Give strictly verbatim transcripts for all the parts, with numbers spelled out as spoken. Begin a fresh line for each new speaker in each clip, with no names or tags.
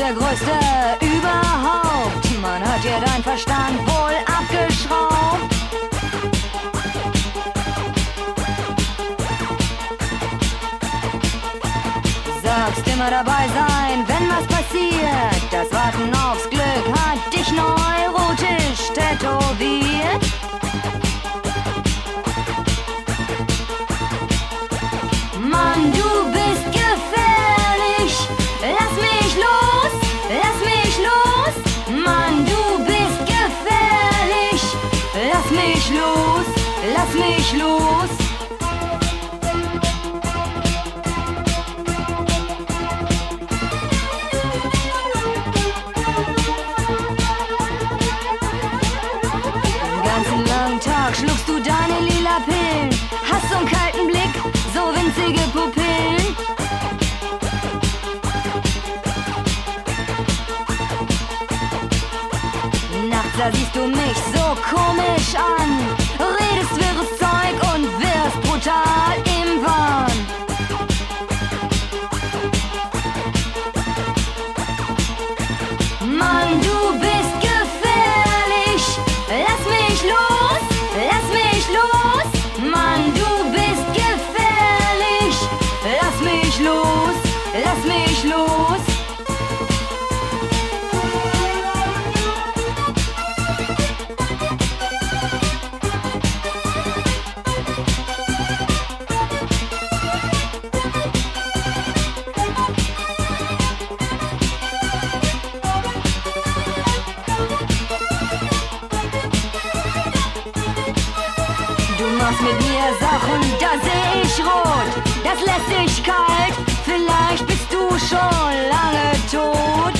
der größte überhaupt. Man hat dir dein Verstand wohl abgeschraubt. Sagst immer dabei sein, wenn was passiert. Das Warten aufs Glück hat dich neurotisch tätowiert. Mann, du bist gefährlich. Lass mich los, lass mich los. Mann, du bist gefährlich. Lass mich los, lass mich los. Den ganzen langen Tag schluckst du deine lila Pillen. Hast so einen kalten Blick, so winzige Pupillen. Nachts da siehst du mich so komisch an. Redest wirres Zeug und wirst brutal im Wahn. Mann, du bist gefährlich. Lass mich los, lass mich los. Mann, du bist gefährlich. Lass mich los, lass mich los. Du machst mit mir Sachen, da seh ich rot. Das lässt dich kalt, vielleicht bist du schon lange tot.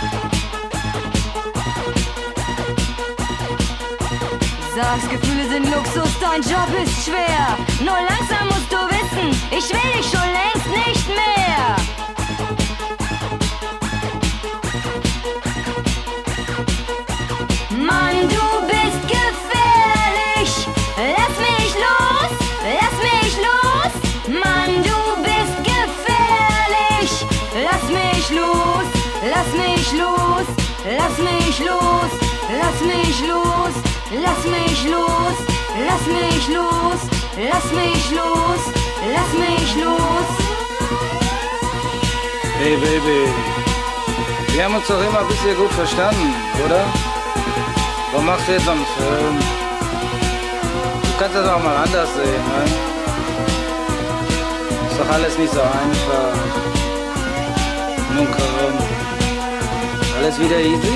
Sagst, Gefühle sind Luxus, dein Job ist schwer. Nur langsam musst du wissen, ich will dich schon längst nicht mehr. Mann, du bist gefährlich. Lass mich los, lass mich los. Mann, du bist gefährlich. Lass mich los, lass mich los. Lass mich los, lass mich los. Lass mich los, lass mich los. Lass mich los, lass mich los.
Hey Baby, wir haben uns doch immer bisher gut verstanden, oder? Warum machst du jetzt so einen Film? Du kannst das auch mal anders sehen, ne? Ist doch alles nicht so einfach. Nun komm. Alles wieder easy?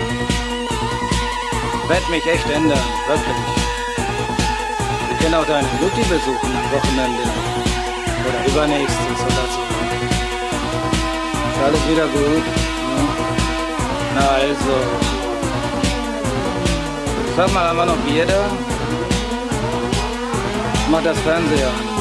Werd mich echt ändern, wirklich. Wir können auch deine Mutti besuchen am Wochenende. Oder übernächstes oder so. Ist alles wieder gut? Ne? Na also. Sag mal, haben wir noch Bier da? Mach das Fernseher an.